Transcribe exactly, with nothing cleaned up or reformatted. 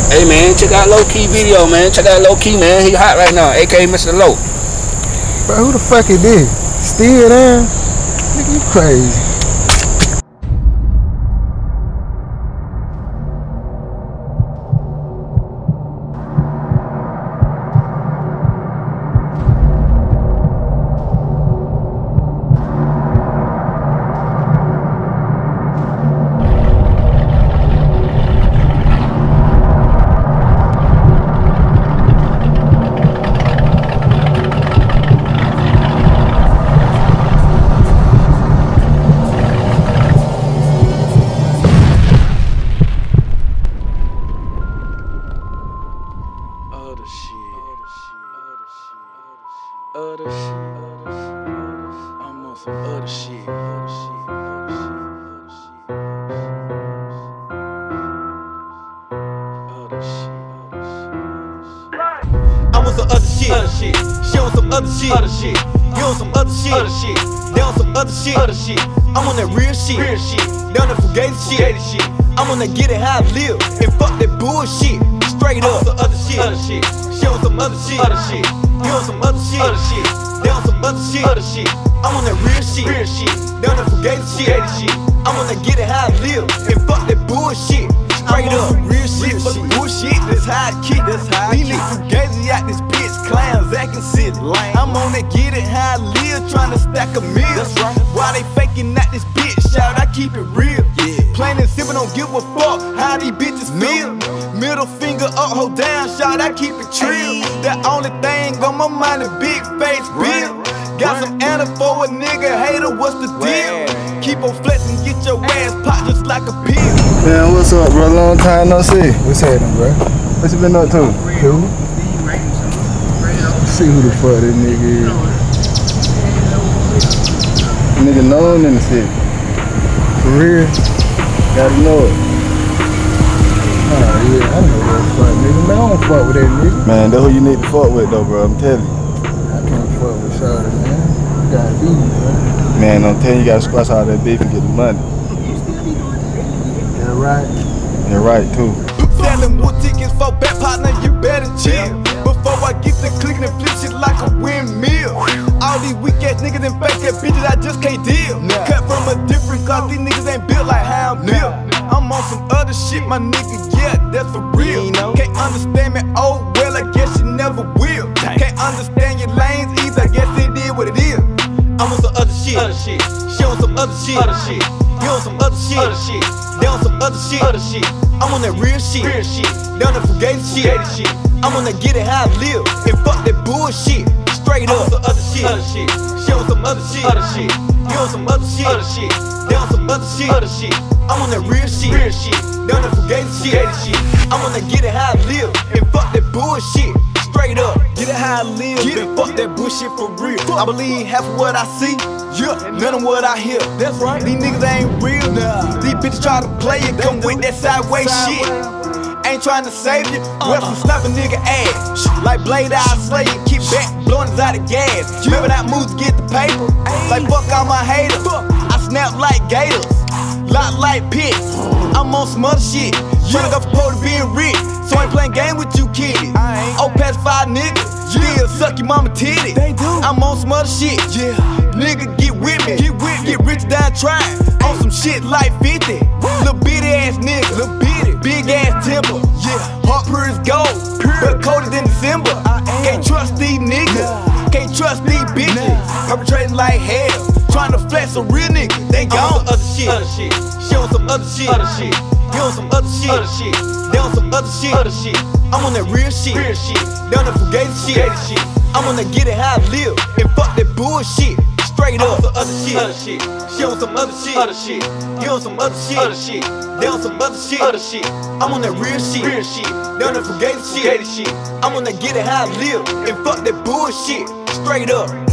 Hey man, check out Low Key video, man. Check out Low Key, man. He hot right now, aka Mister Low. Bro, who the fuck is this? Still there? Nigga, you crazy. Other shit, other shit, I'm on some other shit, other shit, other shit, I'm on some other shit, other shit. She on some other shit, other shit. You on some other shit, other shit. They on some other shit, other shit. I'm on that real shit, real shit. They on that fugazi shit, shit. I'm on that get it how I live and fuck that bullshit. Straight up, some other shit, other shit. She on some other shit, other shit. You on some other shit, other shit. They on some other shit, other shit. I'm on that real shit, real shit. They on that fugazi shit, shit. I'm on that get it how I live and fuck that bullshit. Straight up, real shit, fuck bullshit. That's how I kick. That's how I kick. These niggas fugazi out this bitch, clowns acting silly. I'm on that get it how I live, trying to stack a meal. That's right. Why they faking out this bitch? Shout, I keep it real. Yeah. Plain and simple, don't give a fuck how these bitches feel. Middle finger up, hold down, shout, I keep it trill. The only thing on my mind is big face bill. Got some anna for a nigga hater, what's the deal? Keep on flexing, get your ass popped just like a pill. Man, what's up, bro? Long time no see. What's happening, bro? What you been up to? Who? See who the fuck this nigga is. Nigga known in the city. For real? Gotta know it. Oh yeah, I know that fuck nigga. Man, I don't fuck with that nigga. Man, that's who you need to fuck with though, bro. I'm telling you. I can't fuck with Shawty, man. You gotta beat me, bro. Man, I'm telling you, you gotta squash all that beef and get the money. Yeah, right. Yeah, right, too. Selling wood tickets for back partner, you better chill. Before I get the clicking and flip shit like a windmill. All these weak ass niggas and fake ass bitches, I just can't deal. Cut from a different cloth, these niggas ain't built like how I'm built. I'm on some other shit, my nigga, yeah, that's for real. Can't understand me, oh well, I guess you never will. Can't understand your lanes either, I guess it is what it is. I'm on some other shit, other shit. She on some other shit, other shit. You on some other shit, other shit. They on some other shit, other shit. I'm on that real shit, real shit. They on that fugazi shit, shit. I'm on that get it how I live and fuck that bullshit. Straight up, some other shit, other shit. She on some other shit, other shit. You on some other shit, other shit. They on some other shit, other shit. I'm on that real shit, real shit. They on that fugazi shit, shit. I'm on that get it how I live and fuck that bullshit. Straight up, get it how I live and fuck that bullshit for real. I believe half of what I see, yeah, none of what I hear. That's right. These niggas ain't real. Nah. These bitches try to play it, come with that sideways shit. Ain't trying to save you, uh-huh. Well, from snap a nigga ass. Like Blade, I'll slay you, keep back, blowing us out of gas. Remember that move to get the paper? Like fuck all my haters. I snap like gators, lock like pits. I'm on some other shit. Tryna go for to being rich, so I ain't playing game with you kids. Oh, past five niggas, still suck your mama titty. I'm on some other shit, yeah. Nigga, get with me, get with me. Get rich down trying. On some shit like fifty. Little bitty ass nigga, little bitty, big ass temper. Yeah, heart pure as gold, but colder than December. Can't trust these niggas, can't trust these bitches. Perpetrating like hell, trying to flex a real nigga. They gone. Other shit, other shit. She on some other shit, other shit. You on some other shit, other shit. They on some other shit, other shit. I'm on that real shit, real shit. They on that fugazi shit, shit. I'm on that get it how I live and fuck that bullshit. Straight up, some other shit, other shit. She on some other shit, other shit. You on some other shit, other shit. They on some other shit, other shit. I'm on that real shit, real shit. They on that fugazi shit, shit. I'm on that get it how I live and fuck that bullshit. Straight up.